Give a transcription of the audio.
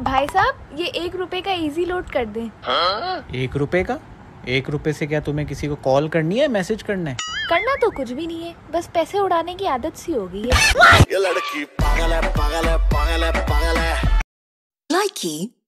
भाई साहब ये 1 रुपए का इजी लोड कर दें। 1 रुपए का? 1 रुपए से क्या तुम्हें किसी को कॉल करनी है, मैसेज करना है? करना तो कुछ भी नहीं है, बस पैसे उड़ाने की आदत सी हो गई है। ये लड़की पागल है, पागल है, पागल है, पागल है। Likey